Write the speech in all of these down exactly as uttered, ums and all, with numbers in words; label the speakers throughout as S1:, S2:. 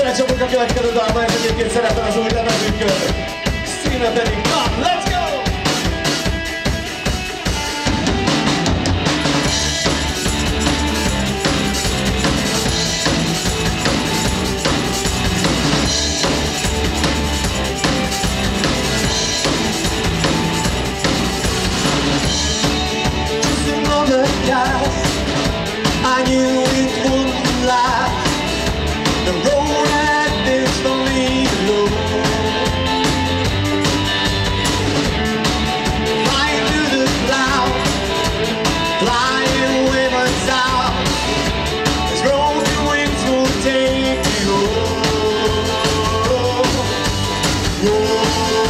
S1: Zenecsapok a következő dalba, és egyébként szerepel az új lemezünkön. Színe pedig, na, let's go!
S2: I knew it wouldn't last. The road had this for me alone. Flying through the clouds, flying waves out. This broken wings will take me home. Whoa.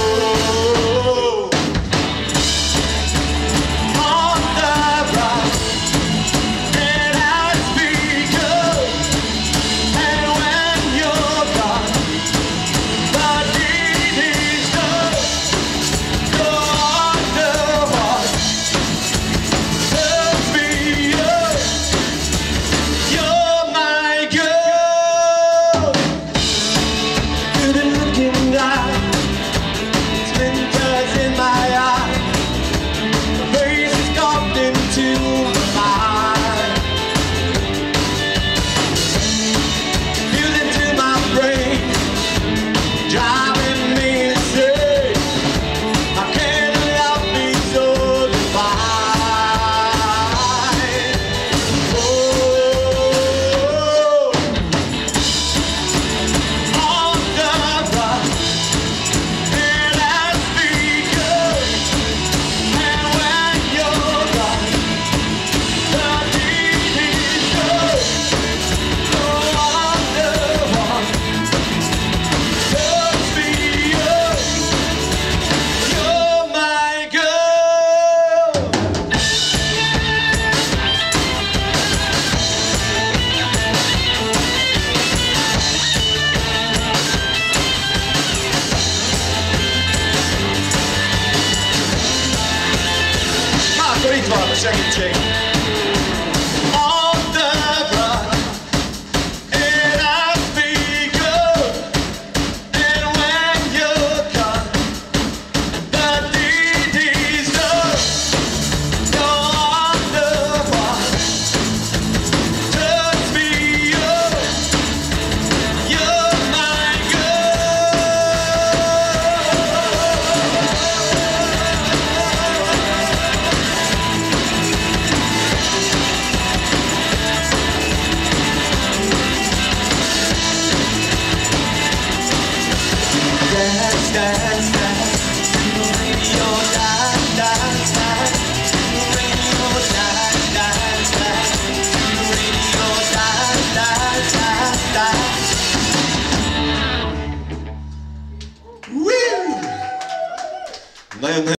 S1: Itt van a segítség!
S2: Dance, dance, dance to the radio, dance, dance, dance to the radio, dance, dance, dance to the radio, dance, dance, dance, dance. Woo!